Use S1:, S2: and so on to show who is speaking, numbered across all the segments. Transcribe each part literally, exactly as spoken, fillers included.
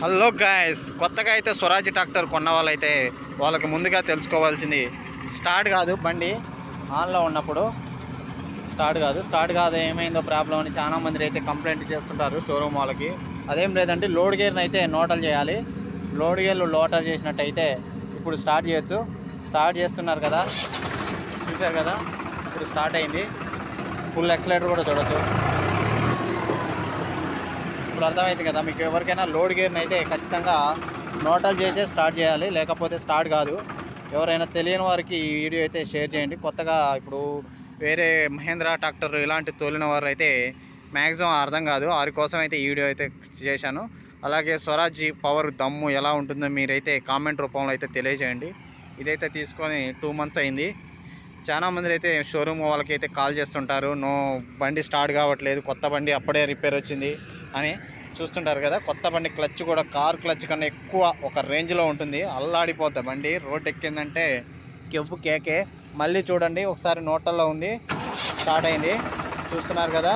S1: Hello guys, కొత్తగా అయితే Swaraj tractor కొన్న వాళ్ళైతే వాళ్ళకి ముందుగా తెలుసుకోవాల్సింది స్టార్ట్ కాదు, బండి ఆన్లో ఉన్నప్పుడు స్టార్ట్ కాదు స్టార్ట్ కాదు ఏమైందో ప్రాబ్లం అని చాలామంది అయితే కంప్లైంట్ చేస్తుంటారు షోరూమ్ వాళ్ళకి. అదేం లేదంటే లోడ్ గేర్ని అయితే నోటల్ చేయాలి. లోడ్ గేర్లు లోటల్ చేసినట్టయితే ఇప్పుడు స్టార్ట్ చేయొచ్చు. స్టార్ట్ చేస్తున్నారు కదా, చూశారు కదా, ఇప్పుడు స్టార్ట్ అయింది. ఫుల్ ఎక్సలేటర్ కూడా చూడొచ్చు. ఇప్పుడు అర్థమైంది కదా మీకు. ఎవరికైనా లోడ్ గేర్ని అయితే ఖచ్చితంగా నోటల్ చేసే స్టార్ట్ చేయాలి, లేకపోతే స్టార్ట్ కాదు. ఎవరైనా తెలియని వారికి ఈ వీడియో అయితే షేర్ చేయండి. కొత్తగా ఇప్పుడు వేరే మహేంద్ర ట్రాక్టర్ ఇలాంటి తోలిన వారు అయితే మ్యాక్సిమం అర్థం కాదు. వారి కోసం అయితే ఈ వీడియో అయితే చేశాను. అలాగే స్వరాజ్ పవర్ దమ్ము ఎలా ఉంటుందో మీరైతే కామెంట్ రూపంలో అయితే తెలియజేయండి. ఇదైతే తీసుకొని టూ మంత్స్ అయింది. చాలామంది అయితే షోరూమ్ వాళ్ళకి అయితే కాల్ చేస్తుంటారు, నో బండి స్టార్ట్ కావట్లేదు, కొత్త బండి అప్పుడే రిపేర్ వచ్చింది అని చూస్తుంటారు కదా. కొత్త బండి క్లచ్ కూడా కార్ క్లచ్ కన్నా ఎక్కువ ఒక రేంజ్లో ఉంటుంది. అల్లాడిపోద్ది బండి. రోడ్ ఎక్కిందంటే కెవ్వు కేకే. మళ్ళీ చూడండి ఒకసారి నోటల్లో ఉంది, స్టార్ట్ అయింది, చూస్తున్నారు కదా.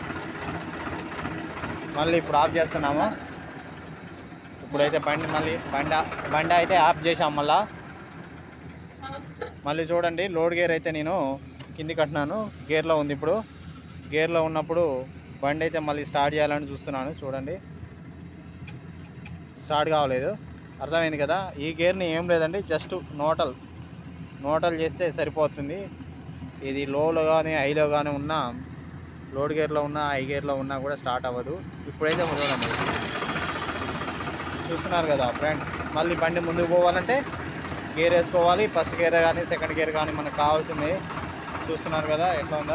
S1: మళ్ళీ ఇప్పుడు ఆఫ్ చేస్తున్నాము. ఇప్పుడైతే బండి మళ్ళీ బండి బండి అయితే ఆఫ్ చేసాం. మళ్ళా మళ్ళీ చూడండి లోడ్ గేర్ అయితే నేను కింది కట్టినాను, గేర్లో ఉంది. ఇప్పుడు గేర్లో ఉన్నప్పుడు బండి అయితే మళ్ళీ స్టార్ట్ చేయాలని చూస్తున్నాను. చూడండి స్టార్ట్ కావలేదు. అర్థమైంది కదా. ఈ గేర్ని ఏం లేదండి, జస్ట్ నోటల్ నోటల్ చేస్తే సరిపోతుంది. ఇది లోలో కానీ హైలో కానీ ఉన్నా, లోడ్ గేర్లో ఉన్నా హై గేర్లో ఉన్నా కూడా స్టార్ట్ అవ్వదు. ఇప్పుడైతే చూడండి చూస్తున్నారు కదా ఫ్రెండ్స్. మళ్ళీ బండి ముందుకు పోవాలంటే గేర్ వేసుకోవాలి. ఫస్ట్ గేర్ కానీ సెకండ్ గేర్ కానీ మనకు కావాల్సింది. చూస్తున్నారు కదా ఎట్లా ఉందో.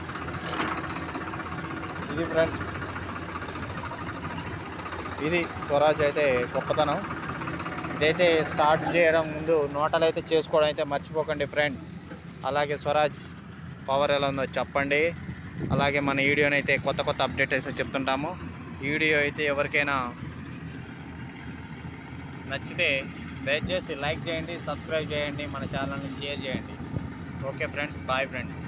S1: ఇది ఫ్రెండ్స్, ఇది స్వరాజ్ అయితే గొప్పతనం. ఇదైతే స్టార్ట్ చేయడం ముందు నోటలు అయితే చేసుకోవడం అయితే మర్చిపోకండి ఫ్రెండ్స్. అలాగే స్వరాజ్ పవర్ ఎలా ఉందో చెప్పండి. అలాగే మన వీడియోని అయితే కొత్త కొత్త అప్డేట్ అయితే చెప్తుంటాము. ఈ వీడియో అయితే ఎవరికైనా నచ్చితే దయచేసి లైక్ చేయండి, సబ్స్క్రైబ్ చేయండి, మన ఛానల్ని షేర్ చేయండి. Okay friends, bye friends.